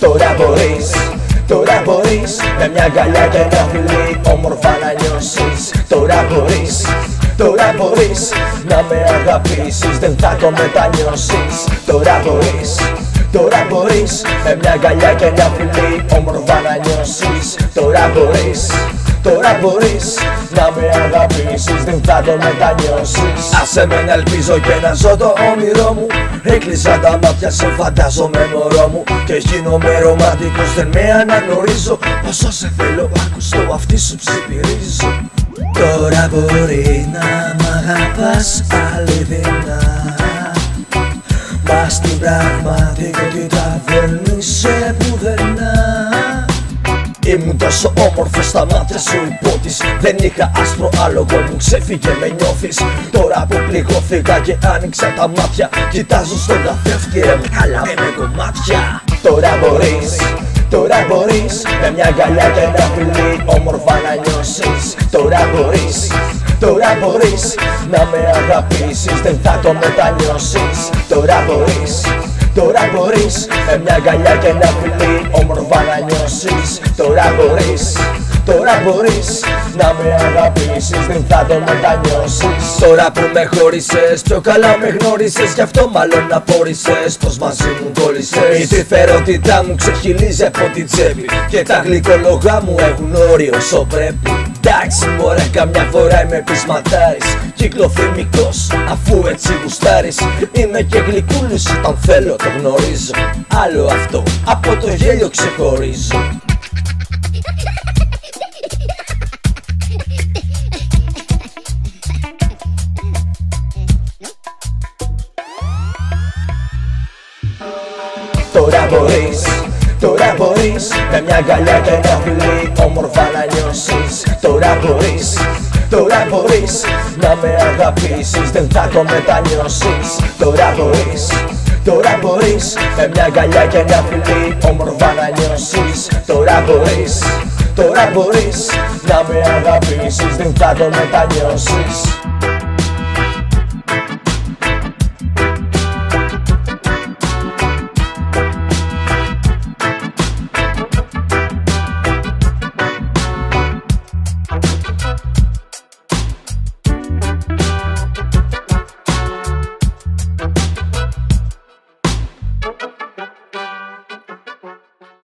Τώρα μπορείς με μια αγκαλιά και ένα φιλί όμορφα να νιώσεις. Τώρα μπορείς να με αγαπήσεις, δεν θα το μετανιώσεις. Τώρα μπορείς με μια αγκαλιά και ένα φιλί όμορφα να νιώσεις. Τώρα μπορείς να με αγαπήσεις, δεν θα το μετανιώσεις. Άσε με να ελπίζω και να ζω το όνειρό μου. Έκλεισα τα μάτια, σε φαντάζομαι μωρό μου και γίνομαι ρομαντικός, δεν με αναγνωρίζω. Πόσο σε θέλω, ακουστώ αυτή σου ψιθυρίζω. Τώρα μπορεί να μ' αγαπάς αληθινά, μα στην πραγματικότητα δεν είσαι πουθενά. Ήμουν τόσο όμορφος στα μάτια σου υπότις, δεν είχα άσπρο άλογο, μου ξέφυγε με νιώθεις. Τώρα που πληγώθηκα και άνοιξα τα μάτια, κοιτάζω στον καθρέφτη ρε αλλά με κομμάτια. Τώρα μπορείς με μια αγκαλιά και ένα φιλί όμορφα να νιώσεις. Τώρα μπορείς να με αγαπήσεις, δεν θα το μετανιώσεις. Τώρα μπορείς με μια αγκαλιά και ένα φιλί όμορφα να νιώσεις. Τώρα μπορείς να με αγαπήσεις, δεν θα το μετανιώσεις. Τώρα που με χώρισες, πιο καλά με γνώρισες, γι' αυτό μάλλον απόρρισες πως μαζί μου κόλλησες. Η τρυφερότητά μου ξεχυλίζει από την τσέπη και τα γλυκόλογα μου έχουν όριο όσο πρέπει. Εντάξει μωρέ, καμιά φορά είμαι πεισματάρης, κυκλοθυμικός αφού έτσι γουστάρεις. Είμαι και γλυκούλης όταν θέλω, το γνωρίζω. Άλλο αυτό, από το γέλιο ξεχωρίζω. Τώρα μπορείς με μια αγκαλιά και ένα φιλί όμορφα να νιώσεις. Τώρα μπορείς να με αγαπήσεις, δεν θα το μετανιώσεις. Τώρα μπορείς με μια αγκαλιά και ένα φιλί όμορφα να νιώσεις. Τώρα μπορείς να με αγαπήσεις, δεν θα το μετανιώσεις.